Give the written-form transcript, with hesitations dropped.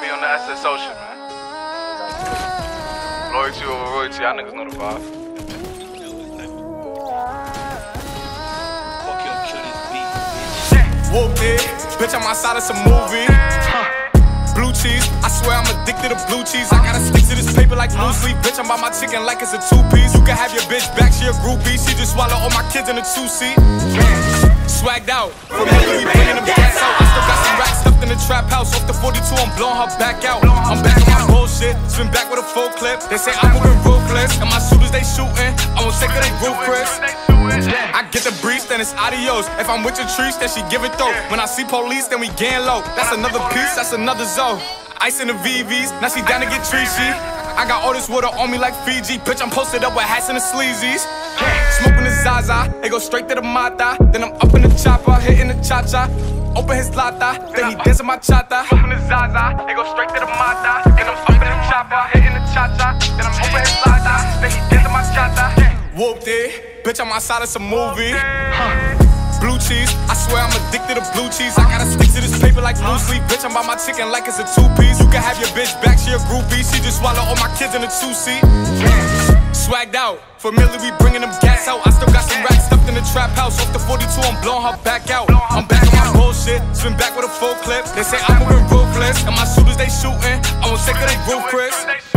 be on the SSO shit, man. Loyalty over royalty, y'all niggas know the vibe. Whooped it, bitch, I'm outside of some movie. Blue cheese, I swear I'm addicted to blue cheese. I gotta stick to this paper like blue sleep. Bitch, I'm by my chicken like it's a two-piece. You can have your bitch back, she a groupie. She just swallow all my kids in a two-seat. Swagged out, familiar, we bringing them gas out. I still got some racks stuffed in the trap house. Off the 42, I'm blowing her back out. I'm back on my bullshit, spin back with a full clip. They say I'm moving ruthless, and my shooters they shooting. I won't take her, they roof Chris. I get the breeze, then it's adios. If I'm with your trees, then she give it though. When I see police, then we gang low. That's another piece, that's another zone. Ice in the VVs, now she down to get treachy. I got all this water on me like Fiji. Bitch, I'm posted up with hats and the sleazies. Smoking the Zaza, they go straight to the Mata. Then I'm up in the chopper, hitting the cha-cha. Open his lata, then he dancing my chata. Smoking the Zaza, they go straight to the Mata. Then I'm up in the chopper, hitting the cha-cha. Then I'm open his lata, then he dancing my chata. Whooped it, bitch, I'm outside of some movie. Blue cheese, I swear I'm addicted to blue cheese. I gotta stick to this paper like blue sleep. Bitch, I'm by my chicken like it's a two-piece. You can have your bitch back, she a groupie. She just swallow all my kids in a two-seat. Swagged out, familiar, we bringing them gas out. I still got some racks stuffed in the trap house. Off the 42, I'm blowing her back out. I'm back on my bullshit, spin back with a full clip. They say I'm moving ruthless, and my shooters they shooting. I won't take her, they roof Chris.